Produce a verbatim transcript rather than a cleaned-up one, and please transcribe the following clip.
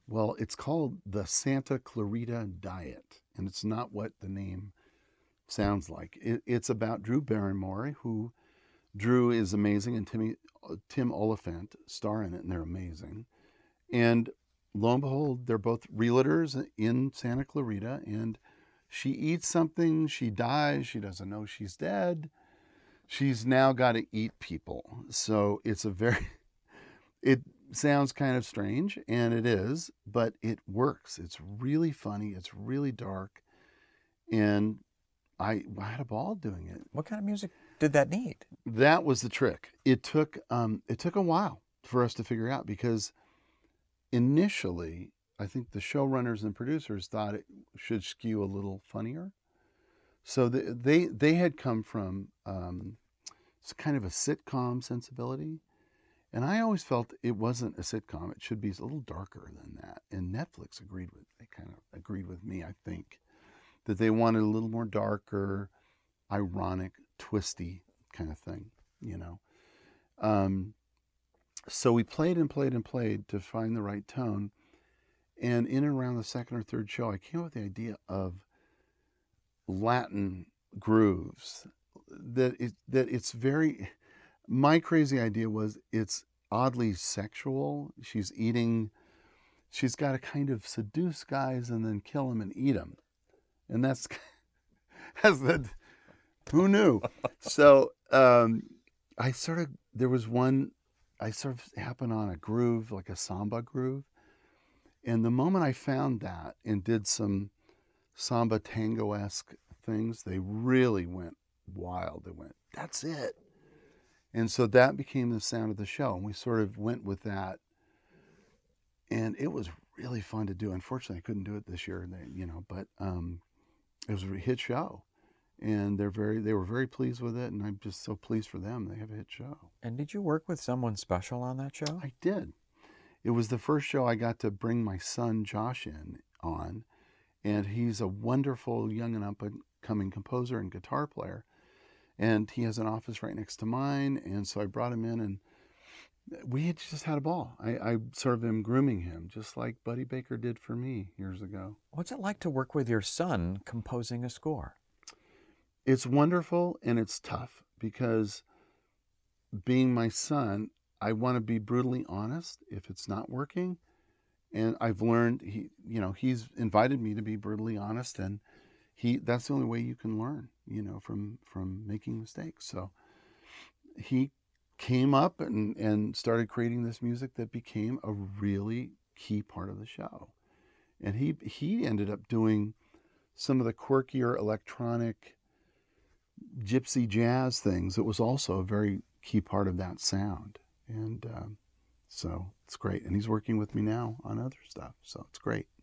Well, it's called the Santa Clarita Diet, and it's not what the name sounds like. It, it's about Drew Barrymore, who Drew is amazing, and Timmy, Tim Oliphant star in it, and they're amazing. And lo and behold, they're both realtors in Santa Clarita, and she eats something, she dies, she doesn't know she's dead. She's now got to eat people. So it's a very, it sounds kind of strange, and it is, but it works. It's really funny, it's really dark, and I, I had a ball doing it. What kind of music did that need? That was the trick. It took um, it took a while for us to figure out because initially, I think the showrunners and producers thought it should skew a little funnier. So the, they they had come from um, it's kind of a sitcom sensibility, and I always felt it wasn't a sitcom. It should be a little darker than that. And Netflix agreed with they kind of agreed with me. I think that they wanted a little more darker, ironic, twisty kind of thing, you know. Um, so we played and played and played to find the right tone. And in and around the second or third show, I came up with the idea of Latin grooves. That it, that it's very. My crazy idea was it's oddly sexual. She's eating. She's got to kind of seduce guys and then kill them and eat them, and that's that's the. Who knew? So um, I sort of there was one. I sort of happened on a groove like a samba groove. And the moment I found that and did some samba tango-esque things, they really went wild. They went, that's it. And so that became the sound of the show. And we sort of went with that. And it was really fun to do. Unfortunately, I couldn't do it this year, you know, but um, it was a hit show. And they're very, they were very pleased with it. And I'm just so pleased for them. They have a hit show. And did you work with someone special on that show? I did. It was the first show I got to bring my son Josh in on, and he's a wonderful young and up-and-coming composer and guitar player, and he has an office right next to mine, and so I brought him in, and we had just had a ball. I, I sort of am grooming him, just like Buddy Baker did for me years ago. What's it like to work with your son composing a score? It's wonderful, and it's tough, because being my son, I want to be brutally honest if it's not working. And I've learned, he, you know, he's invited me to be brutally honest, and he, that's the only way you can learn, you know, from, from making mistakes. So he came up and, and started creating this music that became a really key part of the show. And he, he ended up doing some of the quirkier electronic gypsy jazz things. It was also a very key part of that sound. And um, so it's great. And he's working with me now on other stuff. So it's great.